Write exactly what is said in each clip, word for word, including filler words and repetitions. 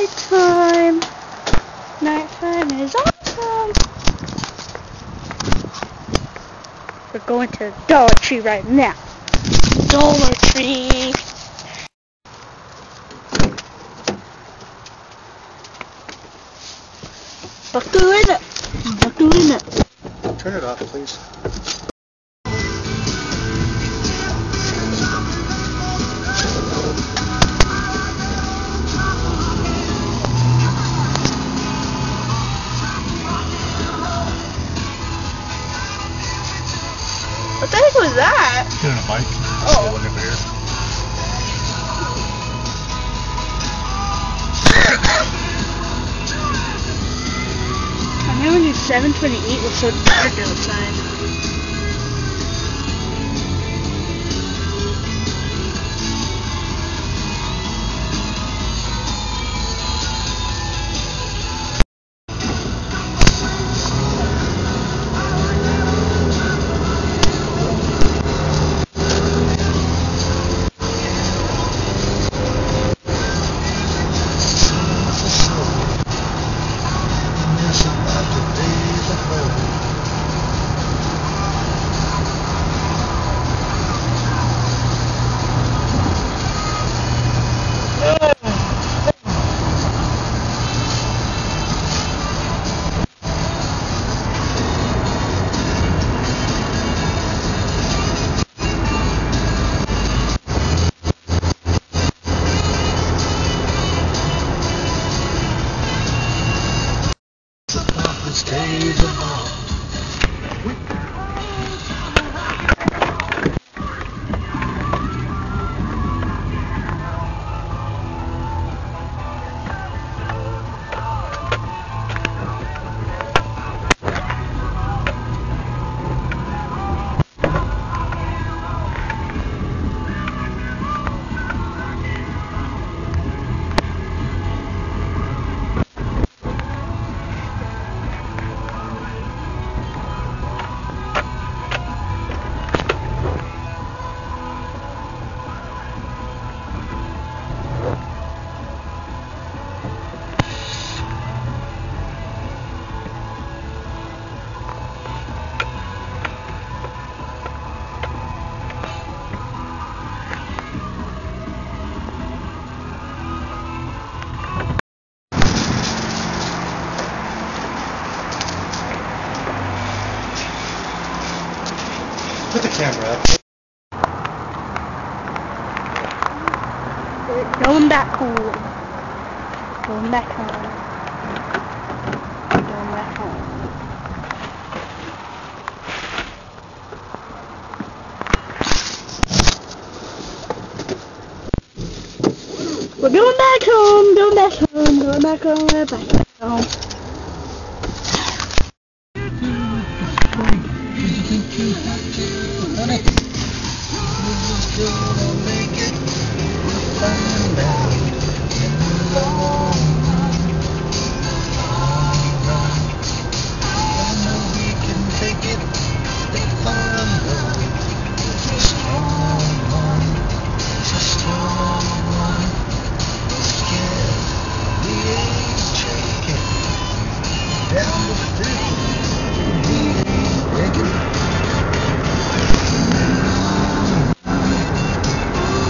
nighttime. Nighttime is awesome. We're going to Dollar Tree right now. Dollar Tree. Buckle in it. Buckle in it. Turn it off, please. What the heck was that? Get on a bike. Oh. Look over here. I remember when seven twenty-eight was so dark outside. Days of love. Put the camera up. We're going back home. Going back home. Going back home. We're going back home. Going back home. Going back home. We're back home. Honey, we're just gonna make it. Find out in the long run. Long run. I know we can take it. They find out. It's a strong one. It's a strong one. Scared. We ain't shaking. Down the street. We ain't breaking.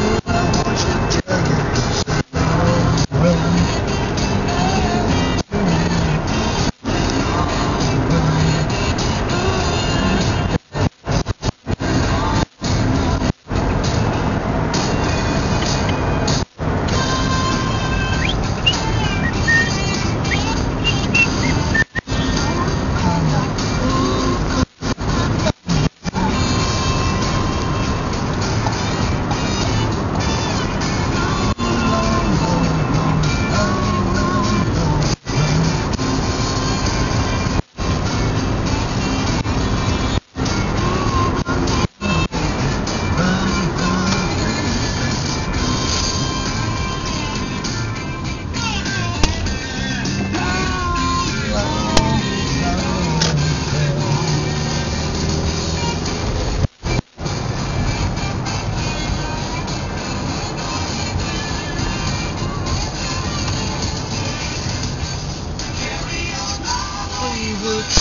will